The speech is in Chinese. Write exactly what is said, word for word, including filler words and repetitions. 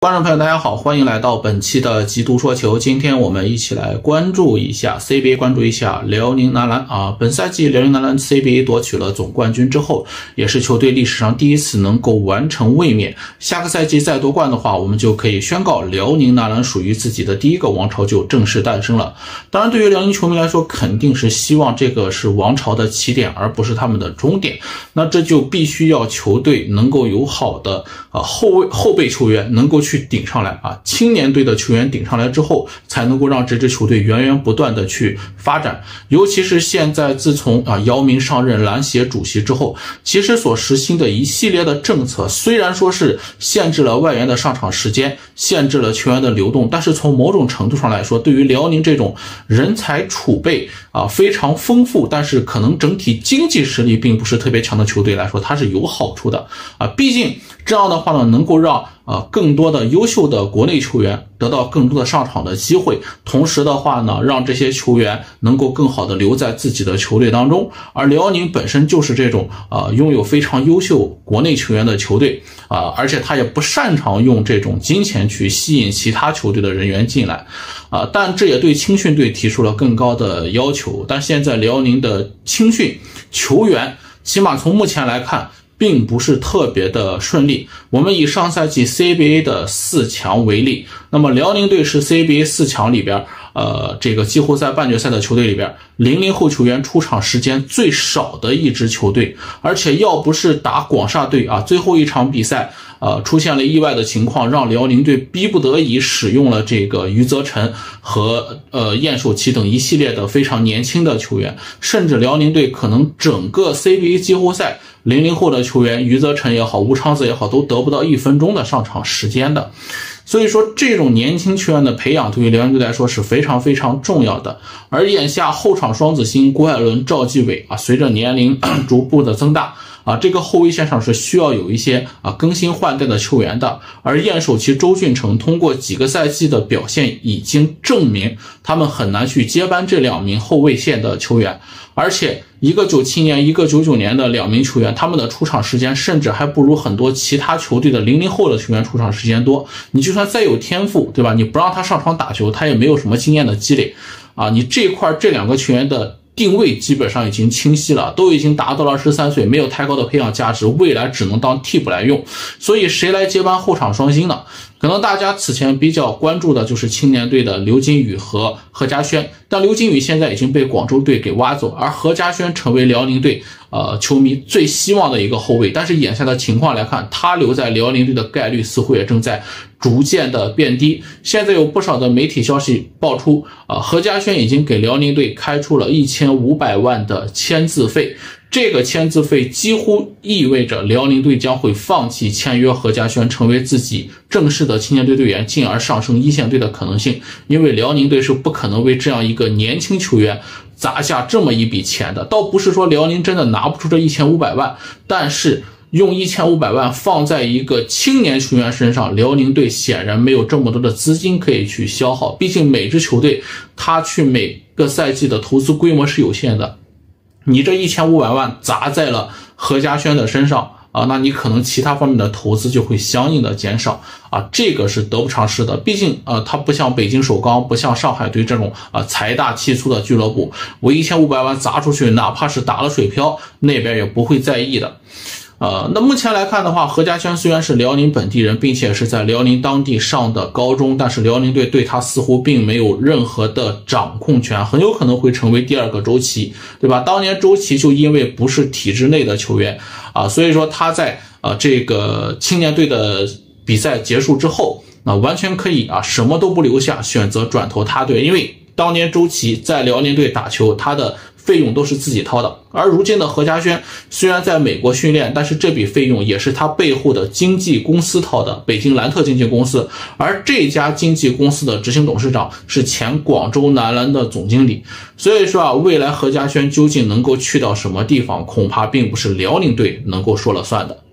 观众朋友大家好，欢迎来到本期的极度说球。今天我们一起来关注一下 C B A， 关注一下辽宁男篮啊。本赛季辽宁男篮 C B A 夺取了总冠军之后，也是球队历史上第一次能够完成卫冕。下个赛季再夺冠的话，我们就可以宣告辽宁男篮属于自己的第一个王朝就正式诞生了。当然，对于辽宁球迷来说，肯定是希望这个是王朝的起点，而不是他们的终点。那这就必须要球队能够有好的呃后卫后备球员能够去顶上来啊，青年队的球员顶上来之后，才能够让这支球队源源不断的去发展。尤其是现在自从啊姚明上任篮协主席之后，其实所实行的一系列的政策，虽然说是限制了外援的上场时间，限制了球员的流动，但是从某种程度上来说，对于辽宁这种人才储备啊非常丰富，但是可能整体经济实力并不是特别强的球队来说，它是有好处的啊。毕竟这样的话呢，能够让啊，更多的优秀的国内球员得到更多的上场的机会，同时的话呢，让这些球员能够更好的留在自己的球队当中。而辽宁本身就是这种啊拥有非常优秀国内球员的球队啊，而且他也不擅长用这种金钱去吸引其他球队的人员进来啊，但这也对青训队提出了更高的要求。但现在辽宁的青训球员，起码从目前来看，并不是特别的顺利。我们以上赛季 C B A 的四强为例，那么辽宁队是 C B A 四强里边呃，这个季后赛半决赛的球队里边，零零后球员出场时间最少的一支球队。而且要不是打广厦队啊，最后一场比赛呃，出现了意外的情况，让辽宁队逼不得已使用了这个余则成和呃晏守齐等一系列的非常年轻的球员，甚至辽宁队可能整个 C B A 季后赛零零后的球员余则成也好，吴昌子也好，都得不到一分钟的上场时间的。所以说这种年轻球员的培养对于辽宁队来说是非常非常重要的。而眼下后场双子星郭艾伦、赵继伟啊，随着年龄逐步的增大啊，这个后卫线上是需要有一些啊更新换代的球员的。而晏守齐、周俊成通过几个赛季的表现已经证明，他们很难去接班这两名后卫线的球员。而且一个九七年一个九九年的两名球员，他们的出场时间甚至还不如很多其他球队的零零后的球员出场时间多。你就算再有天赋，对吧，你不让他上场打球，他也没有什么经验的积累啊。你这块这两个球员的定位基本上已经清晰了，都已经达到了十三岁，没有太高的培养价值，未来只能当替补来用。所以谁来接班后场双星呢？可能大家此前比较关注的就是青年队的刘金宇和何家轩，但刘金宇现在已经被广州队给挖走，而何家轩成为辽宁队呃球迷最希望的一个后卫。但是眼下的情况来看，他留在辽宁队的概率似乎也正在逐渐的变低。现在有不少的媒体消息爆出啊、呃，何家轩已经给辽宁队开出了一千五百万的签字费。这个签字费几乎意味着辽宁队将会放弃签约何家轩成为自己正式的青年队队员，进而上升一线队的可能性。因为辽宁队是不可能为这样一个年轻球员砸下这么一笔钱的。倒不是说辽宁真的拿不出这一千五百万，但是用一千五百万放在一个青年球员身上，辽宁队显然没有这么多的资金可以去消耗。毕竟每支球队他去每个赛季的投资规模是有限的，你这一千五百万砸在了何家轩的身上啊，那你可能其他方面的投资就会相应的减少啊，这个是得不偿失的。毕竟呃，它不像北京首钢，不像上海队这种啊财大气粗的俱乐部，我一千五百万砸出去，哪怕是打了水漂，那边也不会在意的。呃，那目前来看的话，何家轩虽然是辽宁本地人，并且是在辽宁当地上的高中，但是辽宁队对他似乎并没有任何的掌控权，很有可能会成为第二个周琦，对吧？当年周琦就因为不是体制内的球员啊，所以说他在呃这个青年队的比赛结束之后，那完全可以啊什么都不留下，选择转投他队，因为当年周琦在辽宁队打球，他的费用都是自己掏的。而如今的何家轩虽然在美国训练，但是这笔费用也是他背后的经纪公司掏的，北京兰特经纪公司。而这家经纪公司的执行董事长是前广州男篮的总经理。所以说啊，未来何家轩究竟能够去到什么地方，恐怕并不是辽宁队能够说了算的。